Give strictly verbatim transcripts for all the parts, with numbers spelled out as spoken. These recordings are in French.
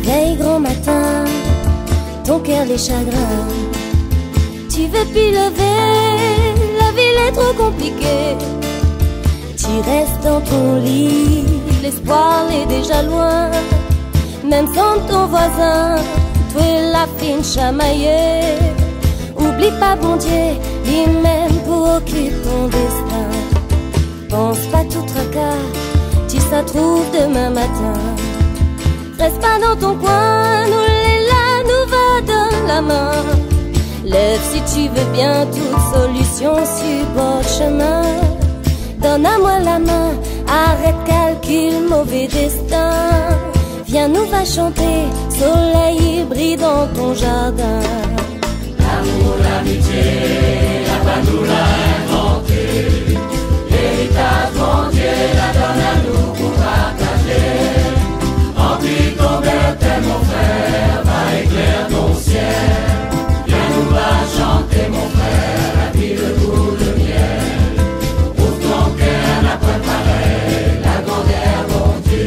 Réveil grand matin, ton cœur les chagrins. Tu veux plus lever, la ville est trop compliquée. Tu restes dans ton lit, l'espoir est déjà loin. Même sans ton voisin, toi et la fine chamaillée. Oublie pas bon Dieu, lui-même pour occuper ton destin. Pense pas tout tracas, tu ça trouve demain matin. Reste pas dans ton coin, nous les là, nous va dans la main. Lève si tu veux bien, toute solution sur bord chemin. Donne à moi la main, arrête calcul, mauvais destin. Viens nous va chanter, soleil brille dans ton jardin. L'amour, l'amitié, la va nous l'a inventé. L'héritage, mon Dieu, la donne à nous pour partager. Remplis ton bertin, mon frère, va éclairer ton ciel. Viens nous va chanter, mon frère, la vie de goût de miel. Ouvre ton cœur, n'a pas pareil, la grandeur, mon Dieu.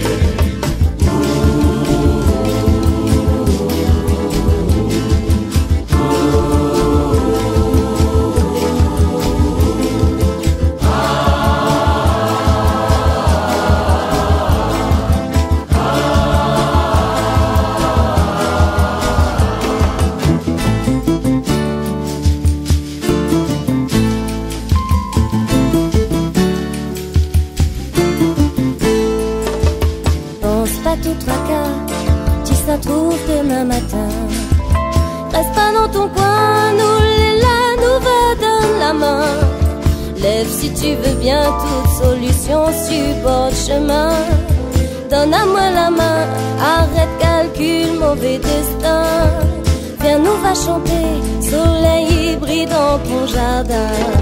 Tout tracas, tu s'en trouves demain matin. Reste pas dans ton coin, nous les là, nous va donne la main. Lève si tu veux bien, toute solution sur bord de chemin. Donne à moi la main, arrête calcul, mauvais destin. Viens nous va chanter, soleil brille dans ton jardin.